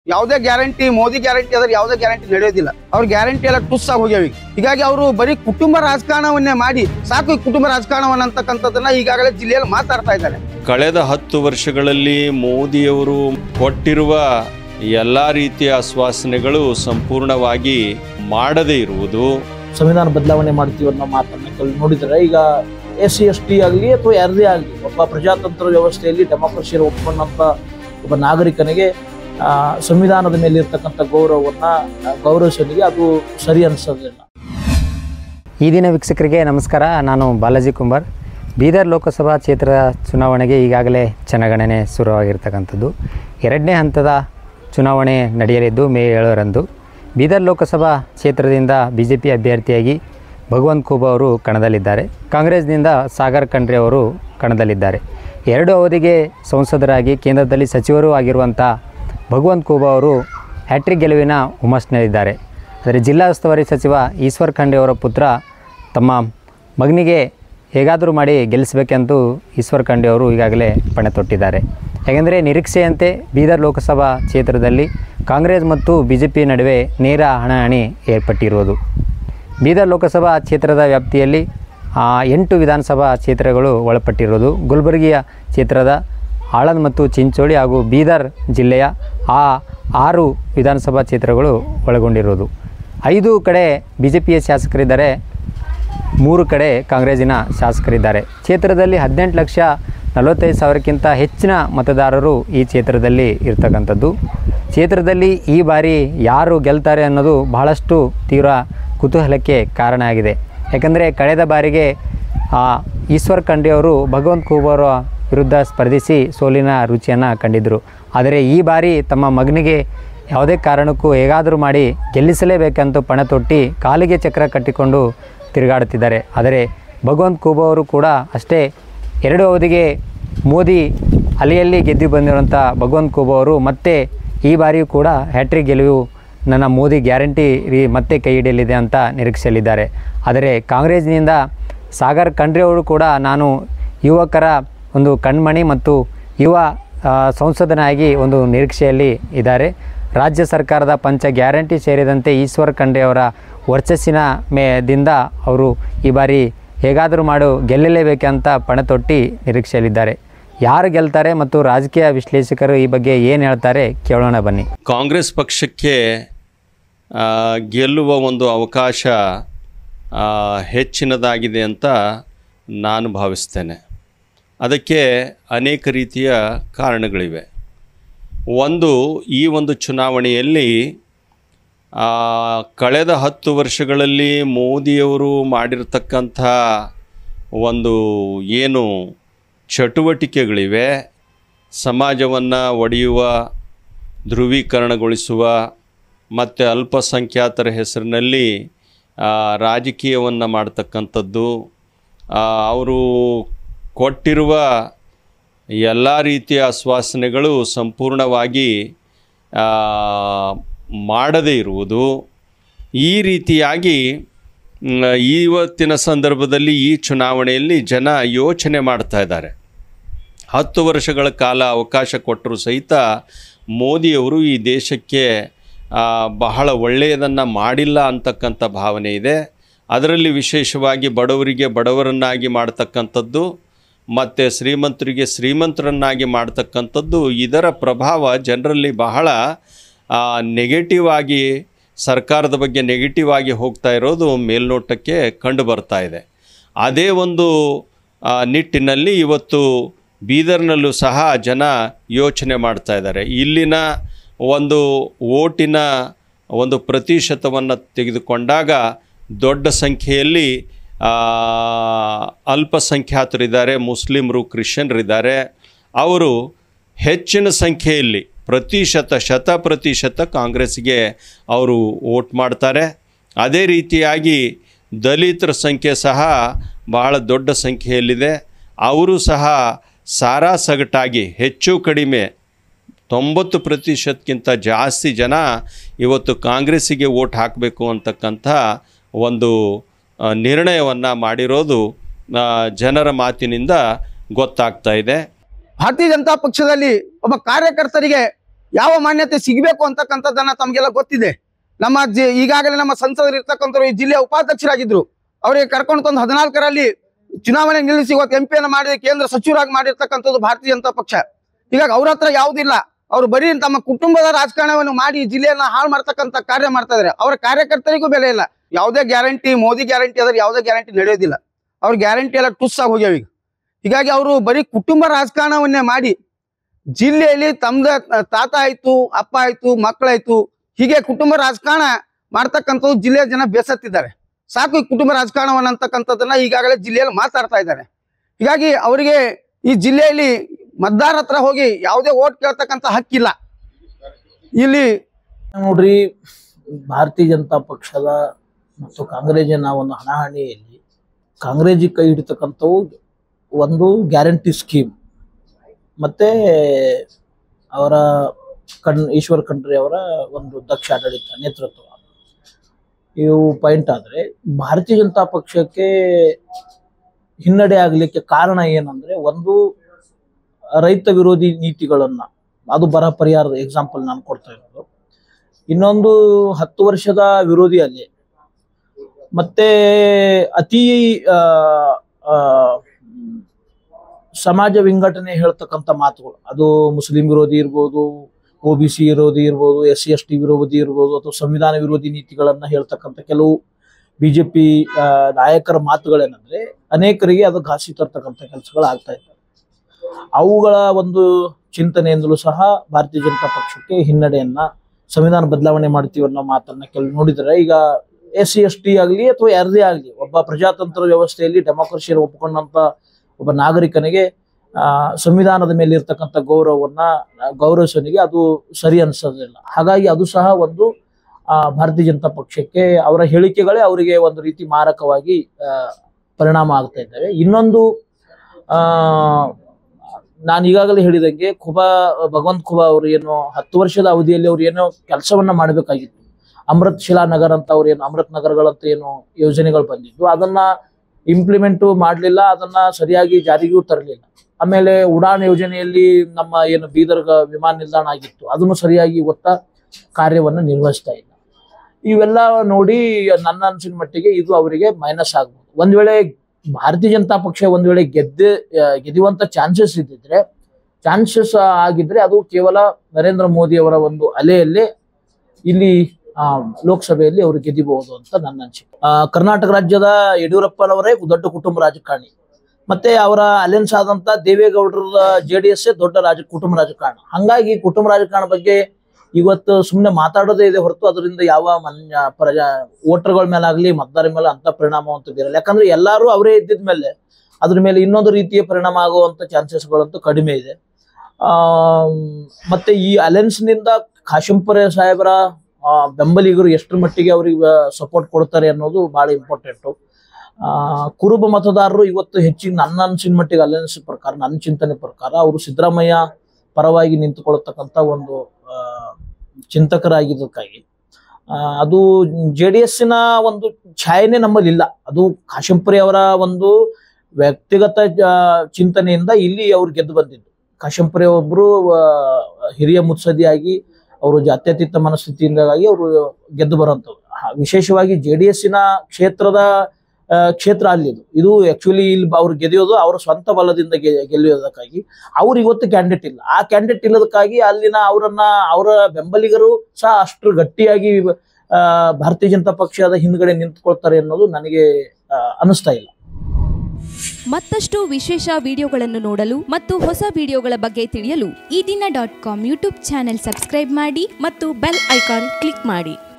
ಯಾವುದೇ guarantee Modi guarantee ಅದ್ರ ಯಾವುದೇ ಗ್ಯಾರಂಟಿ ನಡೆಯೋದಿಲ್ಲ. ಅವ್ರ ಗ್ಯಾರಂಟಿ ಎಲ್ಲ ಟುಸ್ ಆಗಿ ಹೋಗ್ಯಾವ. ಹೀಗಾಗಿ ಅವರು ಬರೀ ಕುಟುಂಬ ರಾಜಕಾರಣವನ್ನೇ ಮಾಡಿ ಸಾಕು ಈ ಕುಟುಂಬ ರಾಜಕಾರಣವನ್ನ ಅಂತಕ್ಕಂಥದ್ದನ್ನ ಈಗಾಗಲೇ ಜಿಲ್ಲೆಯಲ್ಲಿ ಮಾತಾಡ್ತಾ ಇದ್ದಾರೆ. ಕಳೆದ 10 ವರ್ಷಗಳಲ್ಲಿ ಮೋದಿಯವರು ಕೊಟ್ಟಿರುವ ಎಲ್ಲ ರೀತಿಯ ಆಶ್ವಾಸನೆಗಳು ಸಂಪೂರ್ಣವಾಗಿ ಮಾಡದೇ ಇರುವುದು, ಸಂವಿಧಾನ ಬದಲಾವಣೆ ಮಾಡ್ತೀವಿ ಅನ್ನೋ ಮಾತನ್ನ ನೋಡಿದರೆ ಈಗ SC ST ಆಗಲಿ ಅಥವಾ ಯಾರದೇ ಆಗಲಿ ಒಬ್ಬ ಪ್ರಜಾತಂತ್ರ ವ್ಯವಸ್ಥೆಯಲ್ಲಿ ಡೆಮೋಕ್ರಸಿಯನ್ನು ಒಪ್ಪಿಕೊಂಡಂತ ಒಬ್ಬ ನಾಗರಿಕನಿಗೆ ಸಂವಿಧಾನದ ಮೇಲೆ ಇರ್ತಕ್ಕಂಥ ಗೌರವವನ್ನ ಗೌರವಿಸಲಿಕ್ಕೆ ಅದು ಸರಿ ಅನಿಸೋದಿಲ್ಲ. ಈ ದಿನ ವೀಕ್ಷಕರಿಗೆ ನಮಸ್ಕಾರ. ನಾನು ಬಾಲಾಜಿ ಕುಂಬಾರ್. ಬೀದರ್ ಲೋಕಸಭಾ ಕ್ಷೇತ್ರದ ಚುನಾವಣೆಗೆ ಈಗಾಗಲೇ ಜನಗಣನೆ ಶುರುವಾಗಿರ್ತಕ್ಕಂಥದ್ದು. 2ನೇ ಹಂತದ ಚುನಾವಣೆ ನಡೆಯಲಿದ್ದು ಮೇ 7ರಂದು. ಬೀದರ್ ಲೋಕಸಭಾ ಕ್ಷೇತ್ರದಿಂದ BJP ಅಭ್ಯರ್ಥಿಯಾಗಿ ಭಗವಂತ್ ಖೂಬಾ ಅವರು ಕಣದಲ್ಲಿದ್ದಾರೆ. ಕಾಂಗ್ರೆಸ್ನಿಂದ ಸಾಗರ್ ಖಂಡ್ರೆ ಅವರು ಕಣದಲ್ಲಿದ್ದಾರೆ. 2 ಅವಧಿಗೆ ಸಂಸದರಾಗಿ ಕೇಂದ್ರದಲ್ಲಿ ಸಚಿವರೂ ಆಗಿರುವಂಥ ಭಗವಂತ್ ಖೂಬಾ ಅವರು ಹ್ಯಾಟ್ರಿಕ್ ಗೆಲುವಿನ ಹುಮ್ಮಸ್ಸಿನಲ್ಲಿದ್ದಾರೆ. ಆದರೆ ಜಿಲ್ಲಾ ಉಸ್ತುವಾರಿ ಸಚಿವ ಈಶ್ವರ್ ಖಂಡ್ರೆ ಅವರ ಪುತ್ರ ತಮ್ಮ ಮಗನಿಗೆ ಹೇಗಾದರೂ ಮಾಡಿ ಗೆಲ್ಲಿಸಬೇಕೆಂದು ಈಶ್ವರ್ ಖಂಡ್ರೆ ಅವರು ಈಗಾಗಲೇ ಪಣೆ ತೊಟ್ಟಿದ್ದಾರೆ. ಯಾಕೆಂದರೆ ನಿರೀಕ್ಷೆಯಂತೆ ಬೀದರ್ ಲೋಕಸಭಾ ಕ್ಷೇತ್ರದಲ್ಲಿ ಕಾಂಗ್ರೆಸ್ ಮತ್ತು BJP ನಡುವೆ ನೇರ ಹಣಾಹಣಿ ಏರ್ಪಟ್ಟಿರುವುದು. ಬೀದರ್ ಲೋಕಸಭಾ ಕ್ಷೇತ್ರದ ವ್ಯಾಪ್ತಿಯಲ್ಲಿ 8 ವಿಧಾನಸಭಾ ಕ್ಷೇತ್ರಗಳು ಒಳಪಟ್ಟಿರುವುದು. ಗುಲ್ಬರ್ಗಿಯ ಕ್ಷೇತ್ರದ ಆಳಂದ್ ಮತ್ತು ಚಿಂಚೋಳಿ ಹಾಗೂ ಬೀದರ್ ಜಿಲ್ಲೆಯ 6 ವಿಧಾನಸಭಾ ಕ್ಷೇತ್ರಗಳು ಒಳಗೊಂಡಿರುವುದು. 5 ಕಡೆ BJPಯ ಶಾಸಕರಿದ್ದಾರೆ, 3 ಕಡೆ ಕಾಂಗ್ರೆಸ್ಸಿನ ಶಾಸಕರಿದ್ದಾರೆ. ಕ್ಷೇತ್ರದಲ್ಲಿ 18,45,000ಕ್ಕಿಂತ ಹೆಚ್ಚಿನ ಮತದಾರರು ಈ ಕ್ಷೇತ್ರದಲ್ಲಿ ಇರ್ತಕ್ಕಂಥದ್ದು. ಕ್ಷೇತ್ರದಲ್ಲಿ ಈ ಬಾರಿ ಯಾರು ಗೆಲ್ತಾರೆ ಅನ್ನೋದು ಬಹಳಷ್ಟು ತೀವ್ರ ಕುತೂಹಲಕ್ಕೆ ಕಾರಣ ಆಗಿದೆ. ಯಾಕಂದರೆ ಕಳೆದ ಬಾರಿಗೆ ಈಶ್ವರ್ ಖಂಡ್ರೆ ಅವರು ಭಗವಂತ್ ಖೂಬಾ ಅವರ ವಿರುದ್ಧ ಸ್ಪರ್ಧಿಸಿ ಸೋಲಿನ ರುಚಿಯನ್ನು ಕಂಡಿದ್ದರು. ಆದರೆ ಈ ಬಾರಿ ತಮ್ಮ ಮಗನಿಗೆ ಯಾವುದೇ ಕಾರಣಕ್ಕೂ ಹೇಗಾದರೂ ಮಾಡಿ ಗೆಲ್ಲಿಸಲೇಬೇಕಂತ ಪಣ ತೊಟ್ಟಿ ಕಾಲಿಗೆ ಚಕ್ರ ಕಟ್ಟಿಕೊಂಡು ತಿರುಗಾಡುತ್ತಿದ್ದಾರೆ. ಆದರೆ ಭಗವಂತ್ ಖೂಬಾ ಅವರು ಕೂಡ ಅಷ್ಟೇ 2 ಅವಧಿಗೆ ಮೋದಿ ಅಲೆಯಲ್ಲಿ ಗೆದ್ದು ಬಂದಿರುವಂಥ ಭಗವಂತ್ ಖೂಬಾ ಅವರು ಮತ್ತೆ ಈ ಬಾರಿಯೂ ಕೂಡ ಹ್ಯಾಟ್ರಿಕ್ ಗೆಲುವು ನನ್ನ ಮೋದಿ ಗ್ಯಾರಂಟಿ ಮತ್ತೆ ಕೈ ಹಿಡಿಯಲಿದೆ ಅಂತ ನಿರೀಕ್ಷೆಯಲ್ಲಿದ್ದಾರೆ. ಆದರೆ ಕಾಂಗ್ರೆಸ್ನಿಂದ ಸಾಗರ್ ಖಂಡ್ರೆ ಅವರು ಕೂಡ ನಾನು ಯುವಕರ ಒಂದು ಕಣ್ಮಣಿ ಮತ್ತು ಯುವ ಸಂಸದನಾಗಿ ಒಂದು ನಿರೀಕ್ಷೆಯಲ್ಲಿ ಇದ್ದಾರೆ. ರಾಜ್ಯ ಸರ್ಕಾರದ ಪಂಚ ಗ್ಯಾರಂಟಿ ಸೇರಿದಂತೆ ಈಶ್ವರ್ ಖಂಡ್ರೆ ಅವರ ವರ್ಚಸ್ಸಿನ ದಿಂದ ಅವರು ಈ ಬಾರಿ ಹೇಗಾದರೂ ಗೆಲ್ಲಲೇಬೇಕಂತ ಪಣ ತೊಟ್ಟಿ ನಿರೀಕ್ಷೆಯಲ್ಲಿದ್ದಾರೆ. ಯಾರು ಗೆಲ್ತಾರೆ ಮತ್ತು ರಾಜಕೀಯ ವಿಶ್ಲೇಷಕರು ಈ ಬಗ್ಗೆ ಏನು ಹೇಳ್ತಾರೆ ಕೇಳೋಣ ಬನ್ನಿ. ಕಾಂಗ್ರೆಸ್ ಪಕ್ಷಕ್ಕೆ ಗೆಲ್ಲುವ ಒಂದು ಅವಕಾಶ ಹೆಚ್ಚಿನದಾಗಿದೆ ಅಂತ ನಾನು ಭಾವಿಸ್ತೇನೆ. ಅದಕ್ಕೆ ಅನೇಕ ರೀತಿಯ ಕಾರಣಗಳಿವೆ. ಈ ಒಂದು ಚುನಾವಣೆಯಲ್ಲಿ ಕಳೆದ 10 ವರ್ಷಗಳಲ್ಲಿ ಮೋದಿಯವರು ಮಾಡಿರ್ತಕ್ಕಂಥ ಒಂದು ಏನು ಚಟುವಟಿಕೆಗಳಿವೆ, ಸಮಾಜವನ್ನು ಒಡೆಯುವ, ಧ್ರುವೀಕರಣಗೊಳಿಸುವ ಮತ್ತು ಅಲ್ಪಸಂಖ್ಯಾತರ ಹೆಸರಿನಲ್ಲಿ ರಾಜಕೀಯವನ್ನು ಮಾಡ್ತಕ್ಕಂಥದ್ದು, ಅವರು ಕೊಟ್ಟಿರುವ ಎಲ್ಲ ರೀತಿಯ ಆಶ್ವಾಸನೆಗಳು ಸಂಪೂರ್ಣವಾಗಿ ಮಾಡದೇ ಇರುವುದು, ಈ ರೀತಿಯಾಗಿ ಇವತ್ತಿನ ಸಂದರ್ಭದಲ್ಲಿ ಈ ಚುನಾವಣೆಯಲ್ಲಿ ಜನ ಯೋಚನೆ ಮಾಡ್ತಾ ಇದ್ದಾರೆ. 10 ವರ್ಷಗಳ ಕಾಲ ಅವಕಾಶ ಕೊಟ್ಟರೂ ಸಹಿತ ಮೋದಿಯವರು ಈ ದೇಶಕ್ಕೆ ಬಹಳ ಒಳ್ಳೆಯದನ್ನು ಮಾಡಿಲ್ಲ ಅಂತಕ್ಕಂಥ ಭಾವನೆ ಇದೆ. ಅದರಲ್ಲಿ ವಿಶೇಷವಾಗಿ ಬಡವರಿಗೆ ಬಡವರನ್ನಾಗಿ ಮಾಡ್ತಕ್ಕಂಥದ್ದು ಮತ್ತು ಶ್ರೀಮಂತರಿಗೆ ಶ್ರೀಮಂತರನ್ನಾಗಿ ಮಾಡ್ತಕ್ಕಂಥದ್ದು, ಇದರ ಪ್ರಭಾವ ಜನರಲ್ಲಿ ಬಹಳ ನೆಗೆಟಿವ್ ಆಗಿ, ಸರ್ಕಾರದ ಬಗ್ಗೆ ನೆಗೆಟಿವ್ ಆಗಿ ಹೋಗ್ತಾ ಇರೋದು ಮೇಲ್ನೋಟಕ್ಕೆ ಕಂಡು ಬರ್ತಾ ಇದೆ. ಅದೇ ಒಂದು ನಿಟ್ಟಿನಲ್ಲಿ ಇವತ್ತು ಬೀದರ್ನಲ್ಲೂ ಸಹ ಜನ ಯೋಚನೆ ಮಾಡ್ತಾ ಇದ್ದಾರೆ. ಇಲ್ಲಿನ ಒಂದು ಓಟಿನ ಒಂದು ಪ್ರತಿಶತವನ್ನು ತೆಗೆದುಕೊಂಡಾಗ ದೊಡ್ಡ ಸಂಖ್ಯೆಯಲ್ಲಿ ಅಲ್ಪಸಂಖ್ಯಾತರಿದ್ದಾರೆ, ಮುಸ್ಲಿಮರು, ಕ್ರಿಶ್ಚಿಯನ್ರಿದ್ದಾರೆ. ಅವರು ಹೆಚ್ಚಿನ ಸಂಖ್ಯೆಯಲ್ಲಿ ಶತ ಪ್ರತಿಶತ ಕಾಂಗ್ರೆಸ್ಗೆ ಅವರು ವೋಟ್ ಮಾಡ್ತಾರೆ. ಅದೇ ರೀತಿಯಾಗಿ ದಲಿತರ ಸಂಖ್ಯೆ ಸಹ ಬಹಳ ದೊಡ್ಡ ಸಂಖ್ಯೆಯಲ್ಲಿದೆ. ಅವರು ಸಹ ಸಾರಾಸಗಟಾಗಿ ಹೆಚ್ಚು ಕಡಿಮೆ 90%ಕ್ಕಿಂತ ಜಾಸ್ತಿ ಜನ ಇವತ್ತು ಕಾಂಗ್ರೆಸ್ಸಿಗೆ ವೋಟ್ ಹಾಕಬೇಕು ಅಂತಕ್ಕಂಥ ಒಂದು ನಿರ್ಣಯವನ್ನು ಮಾಡಿರೋದು ಜನರ ಮಾತಿನಿಂದ ಗೊತ್ತಾಗ್ತಾ ಇದೆ. ಭಾರತೀಯ ಜನತಾ ಪಕ್ಷದಲ್ಲಿ ಒಬ್ಬ ಕಾರ್ಯಕರ್ತರಿಗೆ ಯಾವ ಮಾನ್ಯತೆ ಸಿಗಬೇಕು ಅಂತಕ್ಕಂಥದ್ದನ್ನ ತಮಗೆಲ್ಲ ಗೊತ್ತಿದೆ. ನಮ್ಮ ಈಗಾಗಲೇ ನಮ್ಮ ಸಂಸದರು ಇರ್ತಕ್ಕಂಥವ್ರು ಈ ಜಿಲ್ಲೆಯ ಉಪಾಧ್ಯಕ್ಷರಾಗಿದ್ರು. ಅವರಿಗೆ ಕರ್ಕೊಂಡು ತಂದು 14ರಲ್ಲಿ ಚುನಾವಣೆ ನಿಲ್ಲಿಸಿ ಇವತ್ತು MP ಯನ್ನು ಮಾಡಿ ಕೇಂದ್ರ ಸಚಿವರಾಗಿ ಮಾಡಿರ್ತಕ್ಕಂಥದ್ದು ಭಾರತೀಯ ಜನತಾ ಪಕ್ಷ. ಹೀಗಾಗಿ ಅವ್ರ ಹತ್ರ ಯಾವುದಿಲ್ಲ. ಅವ್ರು ಬರೀ ತಮ್ಮ ಕುಟುಂಬದ ರಾಜಕಾರಣವನ್ನು ಮಾಡಿ ಜಿಲ್ಲೆಯನ್ನ ಹಾಳು ಮಾಡ್ತಕ್ಕಂಥ ಕಾರ್ಯ ಮಾಡ್ತಾ ಇದಾರೆ. ಅವರ ಕಾರ್ಯಕರ್ತರಿಗೂ ಬೆಲೆ ಇಲ್ಲ. ಯಾವುದೇ ಗ್ಯಾರಂಟಿ, ಮೋದಿ ಗ್ಯಾರಂಟಿ ಅದ್ರ ಯಾವುದೇ ಗ್ಯಾರಂಟಿ ನಡೆಯೋದಿಲ್ಲ. ಅವ್ರ ಗ್ಯಾರಂಟಿ ಎಲ್ಲ ಟುಸ್ ಆಗಿ ಹೋಗ್ಯಾವ ಈಗ. ಹೀಗಾಗಿ ಅವರು ಬರೀ ಕುಟುಂಬ ರಾಜಕಾರಣವನ್ನೇ ಮಾಡಿ ಜಿಲ್ಲೆಯಲ್ಲಿ ತಮ್ದ ತಾತ ಆಯ್ತು, ಅಪ್ಪ ಆಯ್ತು, ಮಕ್ಕಳಾಯ್ತು, ಹೀಗೆ ಕುಟುಂಬ ರಾಜಕಾರಣ ಮಾಡ್ತಕ್ಕಂಥದ್ದು ಜಿಲ್ಲೆಯ ಜನ ಬೇಸತ್ತಿದ್ದಾರೆ. ಸಾಕು ಈ ಕುಟುಂಬ ರಾಜಕಾರಣವನ್ನ ಅಂತಕ್ಕಂಥದ್ದನ್ನ ಈಗಾಗಲೇ ಜಿಲ್ಲೆಯಲ್ಲಿ ಮಾತಾಡ್ತಾ ಇದ್ದಾರೆ. ಹೀಗಾಗಿ ಅವರಿಗೆ ಈ ಜಿಲ್ಲೆಯಲ್ಲಿ ಮತದಾರ ಹತ್ರ ಹೋಗಿ ಯಾವುದೇ ಓಟ್ ಕೇಳ್ತಕ್ಕಂಥ ಹಕ್ಕಿಲ್ಲ. ಇಲ್ಲಿ ನೋಡ್ರಿ, ಭಾರತೀಯ ಜನತಾ ಪಕ್ಷದ ಮತ್ತು ಕಾಂಗ್ರೆಸ್ಸಿನ ಒಂದು ಹಣಾಹಣಿಯಲ್ಲಿ ಕಾಂಗ್ರೆಸ್ಸಿಗೆ ಕೈ ಹಿಡಿತಕ್ಕಂಥವು ಒಂದು ಗ್ಯಾರಂಟಿ ಸ್ಕೀಮ್ ಮತ್ತೆ ಅವರ ಈಶ್ವರ್ ಖಂಡ್ರೆ ಅವರ ಒಂದು ದಕ್ಷ ಆಡಳಿತ ನೇತೃತ್ವ, ಇವು ಪಾಯಿಂಟ್. ಆದರೆ ಭಾರತೀಯ ಜನತಾ ಪಕ್ಷಕ್ಕೆ ಹಿನ್ನಡೆ ಆಗಲಿಕ್ಕೆ ಕಾರಣ ಏನಂದ್ರೆ, ಒಂದು ರೈತ ವಿರೋಧಿ ನೀತಿಗಳನ್ನ, ಅದು ಬರ ಪರಿಹಾರದ ಎಕ್ಸಾಂಪಲ್ ನಾನು ಕೊಡ್ತಾ ಇರೋದು. ಇನ್ನೊಂದು 10 ವರ್ಷದ ವಿರೋಧಿ ಅಲೆ, ಮತ್ತೆ ಅತಿ ಸಮಾಜ ವಿಂಗಡಣೆ ಹೇಳ್ತಕ್ಕಂಥ ಮಾತುಗಳು, ಅದು ಮುಸ್ಲಿಂ ವಿರೋಧಿ ಇರ್ಬೋದು, OBC ವಿರೋಧಿ ಇರ್ಬೋದು, SC/ST ವಿರೋಧಿ ಇರ್ಬೋದು, ಅಥವಾ ಸಂವಿಧಾನ ವಿರೋಧಿ ನೀತಿಗಳನ್ನ ಹೇಳ್ತಕ್ಕಂಥ ಕೆಲವು BJP ನಾಯಕರ ಮಾತುಗಳೇನಂದ್ರೆ ಅನೇಕರಿಗೆ ಅದು ಘಾಸಿ ತರ್ತಕ್ಕಂಥ ಕೆಲಸಗಳು ಆಗ್ತಾ ಇದ್ದಾರೆ. ಅವುಗಳ ಒಂದು ಚಿಂತನೆಯಿಂದಲೂ ಸಹ ಭಾರತೀಯ ಜನತಾ ಪಕ್ಷಕ್ಕೆ ಹಿನ್ನಡೆಯನ್ನ, ಸಂವಿಧಾನ ಬದಲಾವಣೆ ಮಾಡ್ತೀವಿ ಅನ್ನೋ ಮಾತನ್ನ ಕೆಲವು ನೋಡಿದರೆ, ಈಗ SC/ST ಆಗಲಿ ಅಥವಾ ಯಾರದೇ ಆಗಲಿ ಒಬ್ಬ ಪ್ರಜಾತಂತ್ರ ವ್ಯವಸ್ಥೆಯಲ್ಲಿ ಡೆಮೋಕ್ರಸಿಯನ್ನು ಒಪ್ಪಿಕೊಂಡಂತ ಒಬ್ಬ ನಾಗರಿಕನಿಗೆ ಸಂವಿಧಾನದ ಮೇಲೆ ಇರ್ತಕ್ಕಂಥ ಗೌರವವನ್ನ ಗೌರವಿಸೋನಿಗೆ ಅದು ಸರಿ ಅನ್ಸೋದಿಲ್ಲ. ಹಾಗಾಗಿ ಅದು ಸಹ ಒಂದು ಭಾರತೀಯ ಜನತಾ ಪಕ್ಷಕ್ಕೆ ಅವರ ಹೇಳಿಕೆಗಳೇ ಅವರಿಗೆ ಒಂದು ರೀತಿ ಮಾರಕವಾಗಿ ಪರಿಣಾಮ ಆಗ್ತಾ ಇದ್ದಾವೆ. ಇನ್ನೊಂದು, ನಾನು ಈಗಾಗಲೇ ಹೇಳಿದಂಗೆ ಭಗವಂತ ಖುಬಾ ಅವರು ಏನು 10 ವರ್ಷದ ಅವಧಿಯಲ್ಲಿ ಅವ್ರು ಏನೋ ಕೆಲಸವನ್ನ ಮಾಡಬೇಕಾಗಿತ್ತು. ಅಮೃತ್ ಶಿಲಾನಗರ್ ಅಂತ ಅವ್ರು ಏನು ಅಮೃತ್ ನಗರಗಳಂತ ಏನು ಯೋಜನೆಗಳು ಬಂದಿದ್ದು, ಅದನ್ನ ಇಂಪ್ಲಿಮೆಂಟ್ ಮಾಡಲಿಲ್ಲ, ಅದನ್ನ ಸರಿಯಾಗಿ ಜಾರಿಗೂ ತರಲಿಲ್ಲ. ಆಮೇಲೆ ಉಡಾನ್ ಯೋಜನೆಯಲ್ಲಿ ನಮ್ಮ ಏನು ಬೀದರ್ ವಿಮಾನ ನಿಲ್ದಾಣ ಆಗಿತ್ತು, ಅದನ್ನು ಸರಿಯಾಗಿ ಕಾರ್ಯವನ್ನು ನಿರ್ವಹಿಸ್ತಾ ಇಲ್ಲ. ಇವೆಲ್ಲ ನೋಡಿ ನನ್ನ ಅನ್ಸಿನ ಮಟ್ಟಿಗೆ ಇದು ಅವರಿಗೆ ಮೈನಸ್ ಆಗ್ಬೋದು. ಒಂದ್ ವೇಳೆ ಭಾರತೀಯ ಜನತಾ ಪಕ್ಷ ಒಂದ್ ವೇಳೆ ಗೆದ್ದುವಂತ ಚಾನ್ಸಸ್ ಆಗಿದ್ರೆ ಅದು ಕೇವಲ ನರೇಂದ್ರ ಮೋದಿ ಅವರ ಒಂದು ಅಲೆಯಲ್ಲೇ ಇಲ್ಲಿ ಲೋಕಸಭೆಯಲ್ಲಿ ಅವರು ಗೆದಿಬಹುದು ಅಂತ ನನ್ನ ಅನಿಸಿಕೆ. ಕರ್ನಾಟಕ ರಾಜ್ಯದ ಯಡಿಯೂರಪ್ಪನವರೇ ದೊಡ್ಡ ಕುಟುಂಬ ರಾಜಕಾರಣಿ, ಮತ್ತೆ ಅವರ ಅಲೆನ್ಸ್ ಆದಂತ ದೇವೇಗೌಡರ JDS ದೊಡ್ಡ ಕುಟುಂಬ ರಾಜಕಾರಣ. ಹಂಗಾಗಿ ಕುಟುಂಬ ರಾಜಕಾರಣ ಬಗ್ಗೆ ಇವತ್ತು ಸುಮ್ಮನೆ ಮಾತಾಡೋದೇ ಇದೆ ಹೊರತು ಅದರಿಂದ ಯಾವ ವೋಟರ್ಗಳ ಮೇಲೆ ಆಗ್ಲಿ ಮತದಾರರ ಮೇಲೆ ಅಂತ ಪರಿಣಾಮ ಅಂತ ಬೀರಲ್ಲ. ಯಾಕಂದ್ರೆ ಎಲ್ಲರೂ ಅವರೇ ಇದ್ದಿದ್ಮೇಲೆ ಅದ್ರ ಮೇಲೆ ಇನ್ನೊಂದು ರೀತಿಯ ಪರಿಣಾಮ ಆಗುವಂತ ಚಾನ್ಸಸ್ಗಳಂತೂ ಕಡಿಮೆ ಇದೆ. ಮತ್ತೆ ಈ ಅಲೆನ್ಸ್ ನಿಂದ ಕಾಶಂಪುರ ಸಾಹೇಬರ ಬೆಂಬಲಿಗರು ಎಷ್ಟರ ಮಟ್ಟಿಗೆ ಅವ್ರಿಗೆ ಸಪೋರ್ಟ್ ಕೊಡ್ತಾರೆ ಅನ್ನೋದು ಬಹಳ ಇಂಪಾರ್ಟೆಂಟು. ಕುರುಬ ಮತದಾರರು ಇವತ್ತು ಹೆಚ್ಚಿಗೆ ನನ್ನ ಅನ್ಸಿನ ಮಟ್ಟಿಗೆ ಅಲೆನ್ಸ್ ಪ್ರಕಾರ, ನನ್ನ ಚಿಂತನೆ ಪ್ರಕಾರ ಅವರು ಸಿದ್ದರಾಮಯ್ಯ ಪರವಾಗಿ ನಿಂತುಕೊಳ್ಳತಕ್ಕಂಥ ಒಂದು ಚಿಂತಕರಾಗಿದ್ದಕ್ಕಾಗಿ ಅದು JDSನ ಒಂದು ಛಾಯೆನೇ ನಮ್ಮಲ್ಲಿ ಇಲ್ಲ. ಅದು ಕಾಶಂಪುರಿ ಅವರ ಒಂದು ವ್ಯಕ್ತಿಗತ ಚಿಂತನೆಯಿಂದ ಇಲ್ಲಿ ಅವ್ರು ಗೆದ್ದು ಬಂದಿದ್ದು. ಕಾಶಂಪುರಿ ಒಬ್ರು ಹಿರಿಯ ಮುತ್ಸದಿಯಾಗಿ ಅವರು ಜಾತ್ಯತೀತ ಮನಸ್ಥಿತಿಯಿಂದಾಗಿ ಅವರು ಗೆದ್ದು ಬರುವಂಥವ್ರು. ವಿಶೇಷವಾಗಿ JDSನ ಕ್ಷೇತ್ರ ಅಲ್ಲಿ ಇದು ಆಕ್ಚುಲಿ ಇಲ್ಲಿ ಅವ್ರು ಗೆದಿಯೋದು ಅವರ ಸ್ವಂತ ಬಲದಿಂದ ಗೆಲ್ಲುವುದಕ್ಕಾಗಿ ಅವ್ರು ಇವತ್ತು ಕ್ಯಾಂಡಿಡೇಟ್ ಇಲ್ಲ. ಆ ಕ್ಯಾಂಡಿಡೇಟ್ ಇಲ್ಲದಕ್ಕಾಗಿ ಅಲ್ಲಿನ ಅವರ ಬೆಂಬಲಿಗರು ಸಹ ಅಷ್ಟು ಗಟ್ಟಿಯಾಗಿ ಭಾರತೀಯ ಜನತಾ ಪಕ್ಷದ ಹಿಂದ್ಗಡೆ ನಿಂತ್ಕೊಳ್ತಾರೆ ಅನ್ನೋದು ನನಗೆ ಅನಿಸ್ತಾ ಇಲ್ಲ. ಮತ್ತಷ್ಟು ವಿಶೇಷ ವಿಡಿಯೋಗಳನ್ನು ನೋಡಲು ಮತ್ತು ಹೊಸ ವಿಡಿಯೋಗಳ ಬಗ್ಗೆ ತಿಳಿಯಲು ಈ ದಿನ .com ಯೂಟ್ಯೂಬ್ ಚಾನೆಲ್ ಸಬ್ಸ್ಕ್ರೈಬ್ ಮಾಡಿ ಮತ್ತು ಬೆಲ್ ಐಕಾನ್ ಕ್ಲಿಕ್ ಮಾಡಿ.